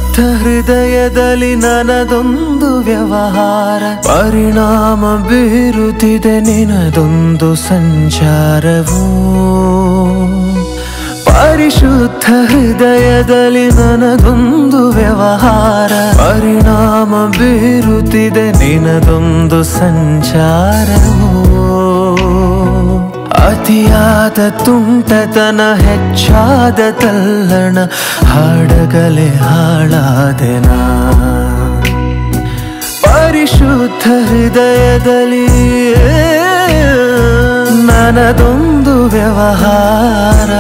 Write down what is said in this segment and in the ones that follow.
ಪರಿಶುದ್ಧ ಹೃದಯದಲ್ಲಿ ನನ್ನದೊಂದು ವ್ಯವಹಾರ, ಪರಿಣಾಮ ಬೀರುತ್ತಿದೆ ನಿನದೊಂದು ಸಂಚಾರವು. ಪರಿಶುದ್ಧ ಹೃದಯದಲ್ಲಿ ನನ್ನದೊಂದು ವ್ಯವಹಾರ, ಪರಿಣಾಮ ಬೀರುತ್ತಿದೆ ನಿನದೊಂದು ಸಂಚಾರವು. ಅತಿಯಾದ ತುಂಟತನ ಹೆಚ್ಚಾದ ತಲ್ಲಣ, ಹಾಡಗಲೆ ಹಾಳಾದೆನಾ. ಪರಿಶುದ್ಧ ಹೃದಯದಲ್ಲಿ ನನ್ನದೊಂದು ವ್ಯವಹಾರ.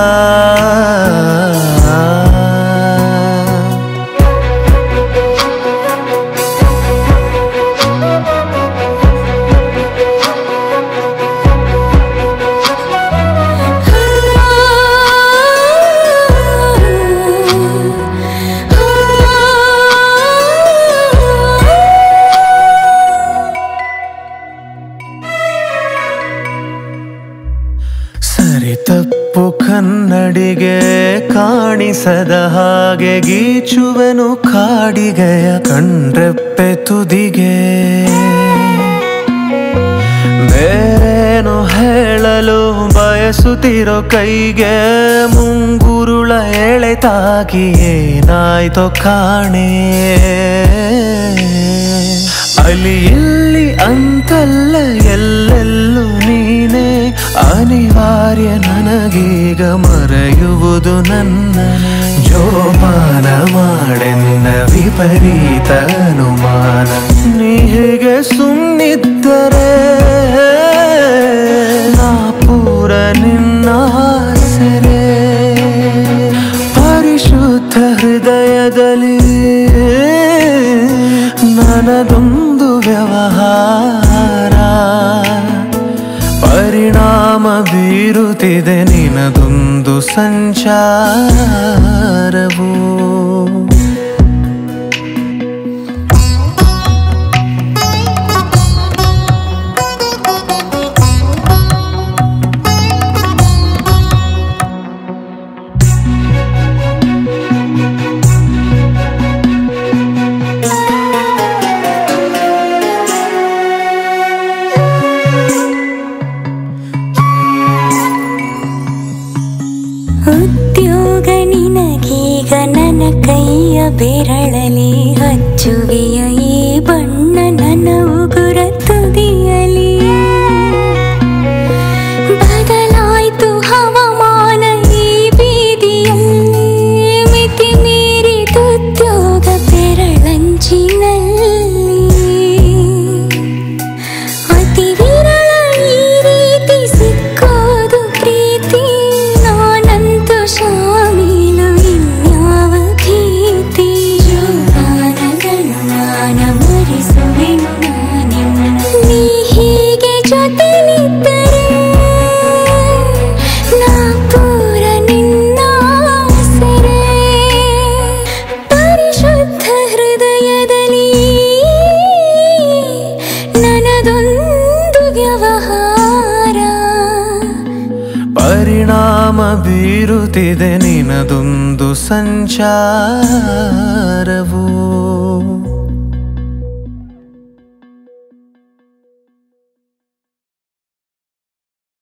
ತಪ್ಪು ಕನ್ನಡಿಗೆ ಕಾಣಿಸದ ಹಾಗೆ ಗೀಚುವೆನು ಕಾಡಿಗೆಯ ಕಣ್ರೆಪ್ಪೆ ತುದಿಗೆ. ಬೇರೇನು ಹೇಳಲು ಬಯಸುತ್ತಿರೋ ಕೈಗೆ ಮುಂಗುರುಳ ಎಳೆತಾಗಿ ಏನಾಯ್ತೋ ಕಾಣೆ. ಅಲ್ಲಿ ಇಲ್ಲಿ ಅಂತಲ್ಲ ಎಲ್ಲೆಲ್ಲೂ ನೀನೇ ಅನಿವಾರ್ಯ, ನನಗೀಗ ಮರೆಯುವುದು ನನ್ನನೆ. ಜೋಪಾನ ಮಾಡೆನ್ನ ವಿಪರೀತ ಅನುಮಾನ, ನೀ ಹೀಗೆ ಸುಮ್ಮನಿದ್ದರೆ ನಾ ಪೂರ ನಿನ್ನ ಸೆರೆ. ಪರಿಶುದ್ಧ ಹೃದಯದಲ್ಲಿ ನನ್ನದೊಂದು ವ್ಯವಹಾರ, ಪರಿಣಾಮ ಬೀರುತ್ತಿದೆ ನಿನದೊಂದು ಸಂಚಾರವು. ಉದ್ಯೋಗ ನಿನಗೀಗ ನನ್ನ ಕೈಯ ಬೆರಳಲಿ, ಹಚ್ಚುವೆಯ ಈ ಬಣ್ಣ ನನ್ನ ಉಗುರ ತುದಿಯಲಿ. ಬದಲಾಯ್ತು ಹವಾಮಾನ ಈ ಬೀದಿಯಲ್ಲಿ, ಮಿತಿ ಮೀರಿದುದ್ಯೋಗ ಬೆರಳಂಚಿನಲ್ಲಿ. ಅತಿ ವಿರಳ ಈ ರೀತಿ ಸಿಕ್ಕೋದು ಪ್ರೀತಿ, ನಾನಂತೂ ಶಾಮೀಲು ಇನ್ಯಾವ ಭೀತಿ. ಜೋಪಾನಗನುಮಾನ ಮರೆಸುವೆನು ನಾನಿನ್ನ, ನೀ ಹೀಗೆ ಜೊತೆಲಿದ್ದರೆ ನಾ ಪೂರ ನಿನ್ನ ಸೆರೆ. ಪರಿಶುದ್ಧ ಹೃದಯದಲ್ಲಿ ನನ್ನದೊಂದು ವ್ಯವಹಾರ, ಪರಿಣಾಮ ಬೀರುತ್ತಿದೆ ನಿನದೊಂದು ಸಂಚಾರವು.